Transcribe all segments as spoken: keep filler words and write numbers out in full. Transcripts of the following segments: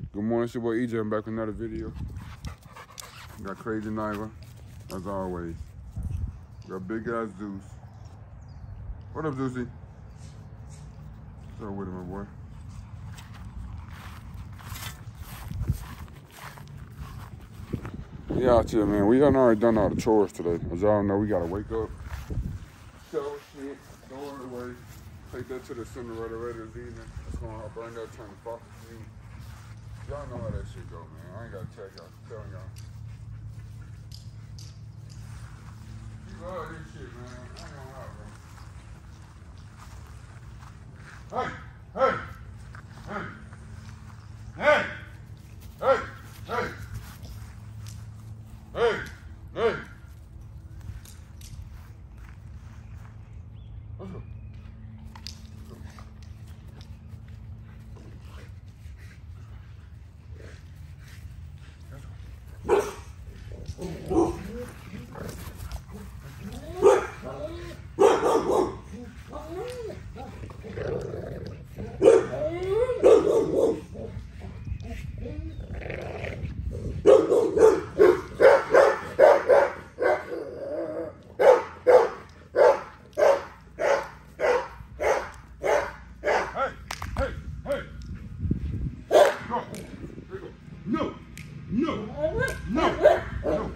Good morning, it's your boy E J. I'm back with another video. Got Crazy Nyla, as always. Got big ass Zeus. What up, Zeusy? What's up with him, my boy? We out here, man. We done already done all the chores today. As y'all know, we gotta wake up, shower shit, throw it away, take that to the incinerator later this evening. It's gonna burn that, turn the faucet to you. Y'all know how that shit go, man. I ain't gotta tell y'all. I'm telling y'all. You love this shit, man. I ain't gonna lie, bro. Hey! Hey! Hey! Hey! Hey! Hey! Hey! Hey! Let's go. No, no, no, no.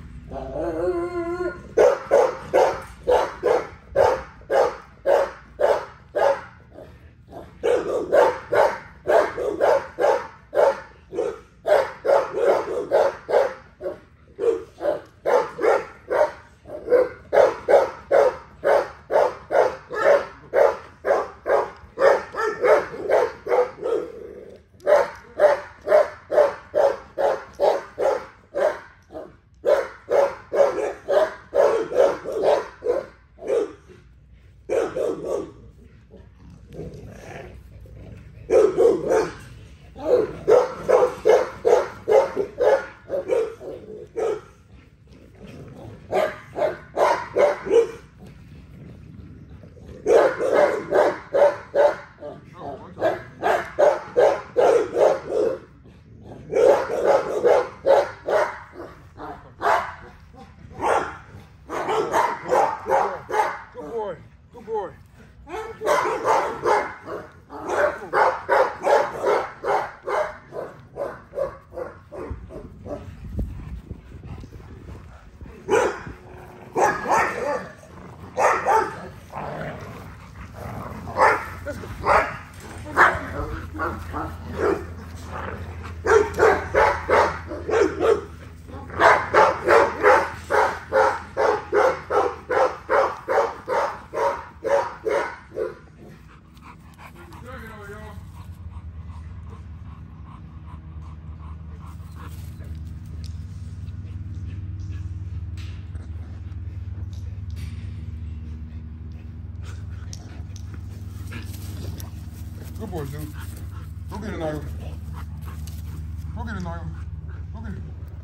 Good boy, Zeus. Go get it, Nyla. Go get it, Nyla. Go get it.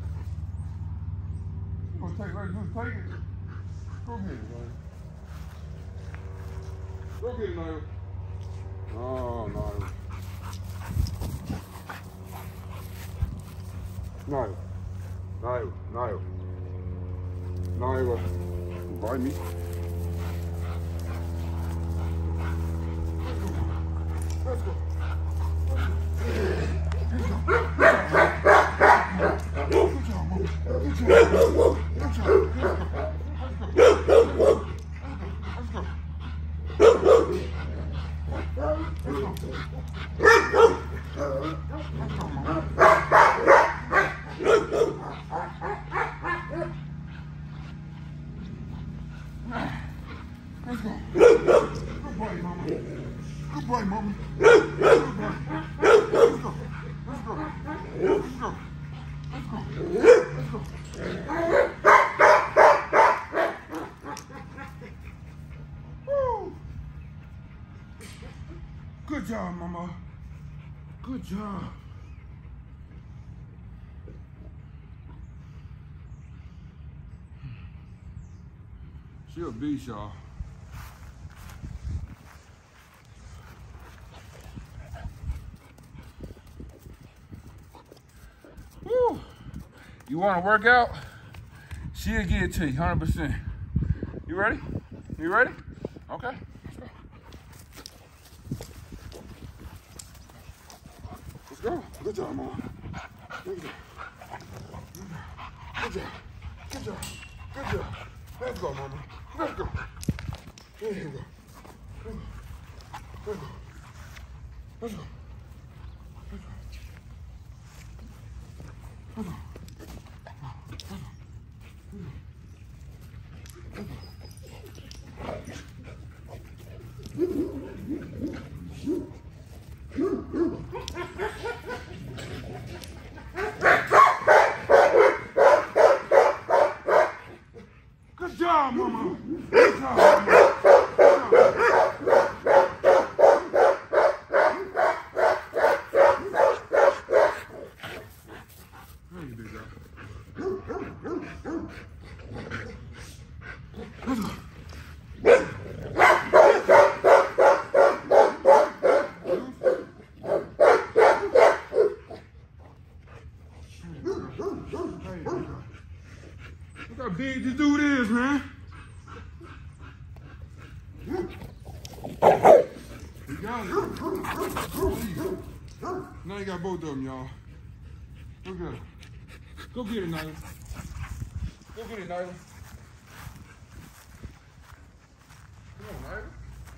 You gonna take, let Zeus take it. Go get it, Nyla. Go get it, Nyla. Oh, Nyla. Nyla. Nyla. Nyla. Nyla. Bite me. Let's go. Good job, Mama. Good job. Good job. Let's go. Let's go. Let's go. Let's go. Good boy, Mama. Good boy, Mama. Good boy. Let's go. Let's go. Let's go. Let's go. Let's go. Let's go. Woo. Good job, Mama. Good job. She a beast, y'all. You want to work out? She'll give it to you, one hundred percent. You ready? You ready? Okay. Let's go. Good job, Mom. Good job. Good job. Good job. Good job. Let's go, Mama. Let's go. Here you go. Let's go. Let's go. Let's go. Let's go. Good job, Mama. Good job, Mama. There you big girl. Let's go. Look how big this dude is, man. You got it. Now you got both of them, y'all. Look at it. Go get it, Nyla. Go get it, Nyla. Come on, Nyla.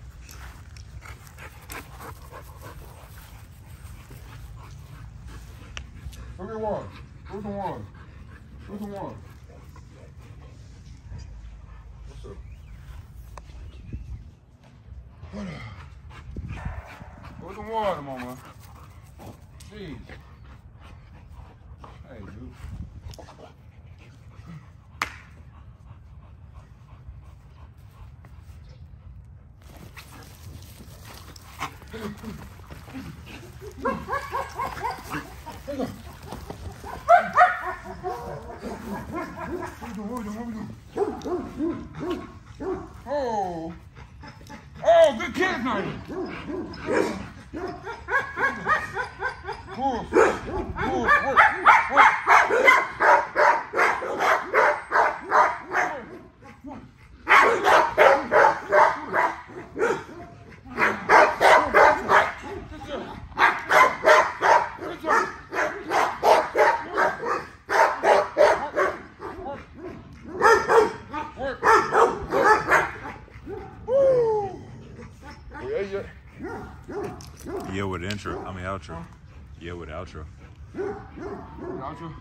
Go get water. Where's the water? Where's the water? What's up? What up? Where's the water, Mama? Jeez. Hey, dude. Hey, go. Oh, oh, good kids now. Move, move, work, work. Yeah, with intro. I mean outro. Yeah, with outro. Outro.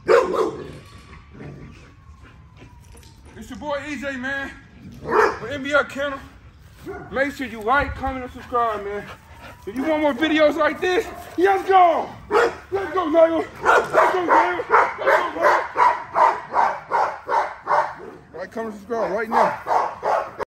It's your boy E J, man. For N B A Kennel. Make sure you like, comment, and subscribe, man. If you want more videos like this, let's go. Let's go, Nigel. Let's go, man. Let's go, man. Like, comment, subscribe right now.